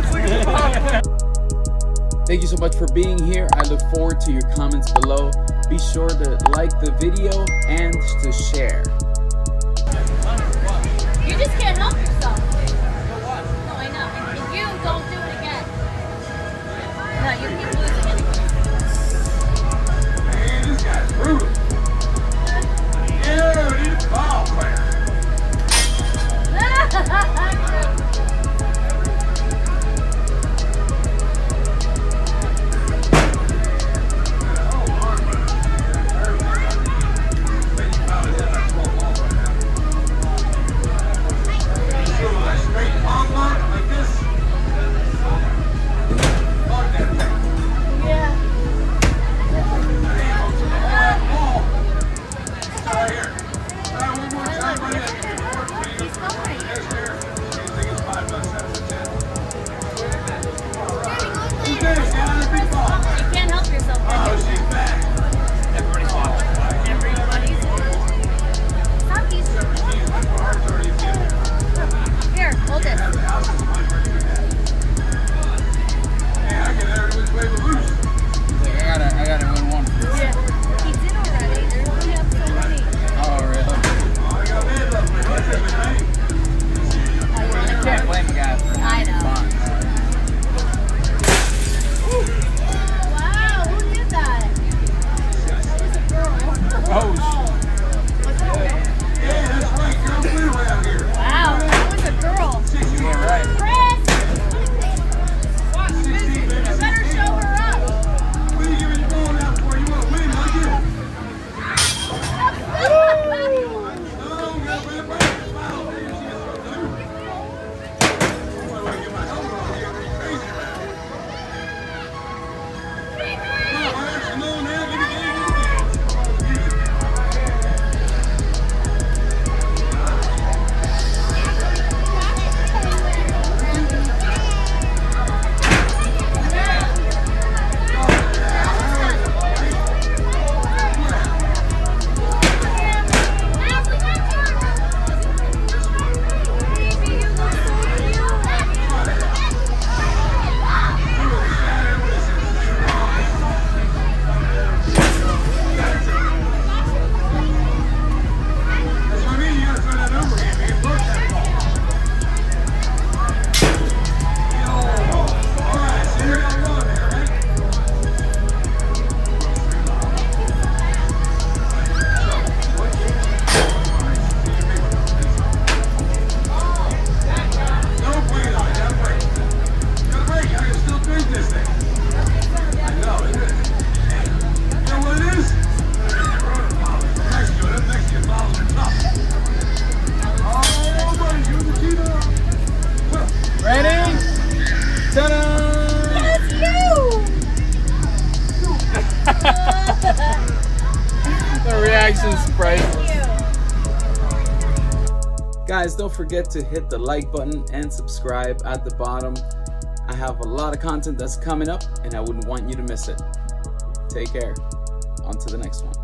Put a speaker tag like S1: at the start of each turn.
S1: Thank you so much for being here. I look forward to your comments below. Be sure to like the video and to share.
S2: You just can't help yourself. No, I know. And you don't do it again. No, you keep losing anyway.
S3: Man, this guy's brutal. Yeah, we need a ball player.
S1: The reaction's priceless. Guys, don't forget to hit the like button and subscribe at the bottom. I have a lot of content that's coming up and I wouldn't want you to miss it. Take care. On to the next one.